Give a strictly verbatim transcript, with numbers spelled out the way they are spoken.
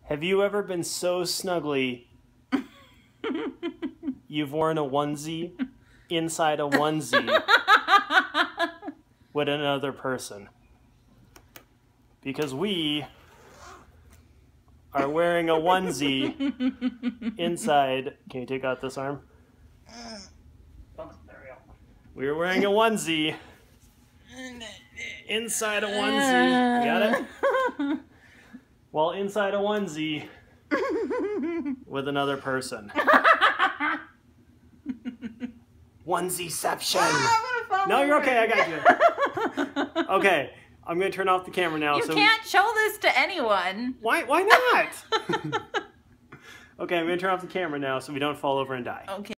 Have you ever been so snuggly you've worn a onesie inside a onesie with another person? Because we are wearing a onesie inside... Can you take out this arm? There we go. We are wearing a onesie inside a onesie. Got it? Well, inside a onesie with another person. Onesie-ception. No, you're okay. I got you. Okay, I'm gonna turn off the camera now. You so can't show this to anyone. Why? Why not? Okay, I'm gonna turn off the camera now so we don't fall over and die. Okay.